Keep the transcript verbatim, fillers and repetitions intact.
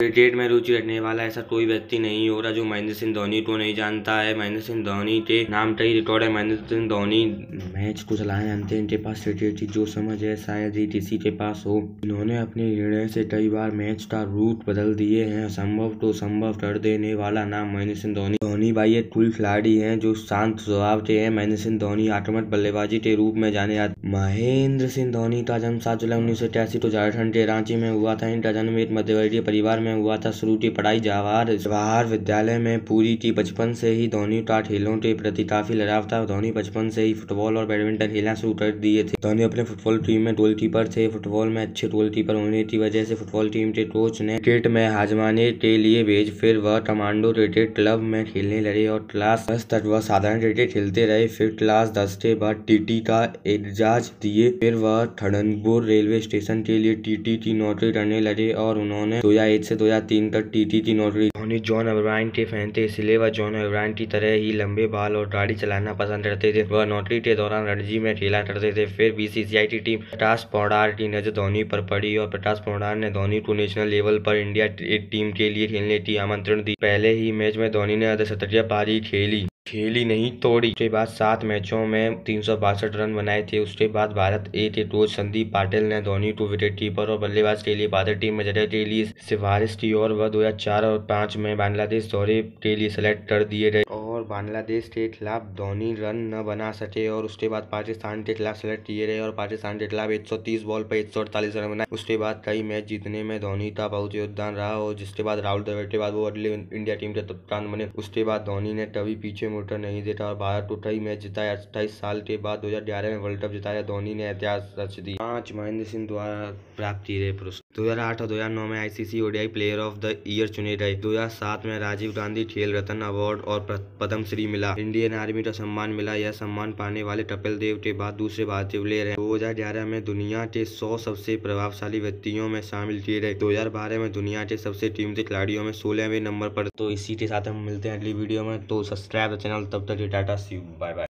Cricket में रुचि रखने वाला ऐसा कोई व्यक्ति नहीं हो रहा जो महेंद्र सिंह धोनी को नहीं जानता है। महेंद्र सिंह धोनी के नाम का ही रिकॉर्ड है। महेंद्र सिंह धोनी मैच को चलाए जानते हैं, इनके पास स्ट्रेटेजी जो समझ है शायद ही किसी के पास हो। इन्होंने अपने निर्णय से कई बार मैच का रूट बदल दिए हैं। संभव तो संभव कर देने वाला नाम महेंद्र सिंह धोनी। धोनी भाई एक कुल खिलाड़ी है जो शांत स्वभाव के है। महेंद्र सिंह धोनी आक्रामक बल्लेबाजी के रूप में जाने जाते। महेंद्र सिंह धोनी का जन्म सात जुलाई उन्नीस सौ इक्यासी को झारखंड के रांची में हुआ था। इनका जन्म एक मध्यवर्गीय परिवार में हुआ था। शुरू की पढ़ाई जवाहर जवाहर विद्यालय में पूरी की। बचपन से ही धोनी का खेलों के प्रति काफी लगाव था। धोनी बचपन से ही फुटबॉल और बैडमिंटन खेलना शुरू कर दिए थे। धोनी अपने फुटबॉल टीम में गोलकीपर थे। फुटबॉल में अच्छे गोलकीपर होने की वजह से फुटबॉल टीम के कोच ने क्रिकेट में आजमाने के लिए भेज। फिर वह कमांडो क्रिकेट क्लब में खेलने लगे और क्लास दस तक वह साधारण क्रिकेट खेलते रहे। फिर क्लास दस के बाद टीटी का एग्जाम दिए। फिर वह खड़गपुर रेलवे स्टेशन के लिए टीटी की नौकरी करने लगे और उन्होंने दो हजार एक से दो हजार तीन तक टीटी की नौकरी। धोनी जॉन ओब्रायन के फैन थे, इसलिए वह जॉन ओब्रायन की तरह ही लंबे बाल और गाड़ी चलाना पसंद करते थे। वह नौकरी के दौरान रणजी में खेला करते थे। फिर बीसीसीआई की टीम प्रकाश पौड़ार की नजर धोनी पर पड़ी और प्रकाश पौड़ार ने धोनी को नेशनल लेवल पर इंडिया टीम के लिए खेलने की आमंत्रण दी। पहले ही मैच में धोनी ने अर्धशतकीय पारी खेली खेली नहीं तोड़ी। उसके बाद सात मैचों में तीन सौ बासठ रन बनाए थे। उसके बाद भारत ए के कोच संदीप पाटिल ने धोनी को विकेट कीपर और बल्लेबाज के लिए भारतीय टीम में जगह के लिए सिफारिश की और वह दो हजार चार और पाँच में बांग्लादेश दौरे के लिए सेलेक्ट कर दिए गए और बांग्लादेश के खिलाफ धोनी रन न बना सके और उसके बाद पाकिस्तान के खिलाफ सेलेक्ट किए गए और पाकिस्तान के खिलाफ एक सौ तीस बॉल पर एक सौ अड़तालीस रन बनाए। उसके बाद कई मैच जीतने में धोनी का बहुत योगदान रहा और जिसके बाद राहुल द्रविड़ के बाद वो अगले इंडिया टीम के कप्तान बने। उसके बाद धोनी ने कभी पीछे मुड़कर नहीं देता और भारत को कई मैच जिताया। अट्ठाईस साल के बाद दो हजार ग्यारह में वर्ल्ड कप जिताया। धोनी ने इतिहास रच दी। पांच महेंद्र सिंह द्वारा प्राप्त किए गए पुरस्कार। दो हजार आठ और दो हजार नौ में ICC ODI player of the year चुने गए। दो हजार सात में राजीव गांधी खेल रत्न अवार्ड और पद्मश्री मिला। इंडियन आर्मी का सम्मान मिला। यह सम्मान पाने वाले कपिल देव के बाद दूसरे भारतीय प्लेयर हैं। दो हजार ग्यारह में दुनिया के सौ सबसे प्रभावशाली व्यक्तियों में शामिल किए गए। दो हजार बारह में दुनिया के सबसे कीमती खिलाड़ियों में सोलहवें नंबर पर। तो इसी के साथ हम मिलते हैं अगली वीडियो में। तो सब्सक्राइब चैनल, तब तक ta-ta see you, bye bye.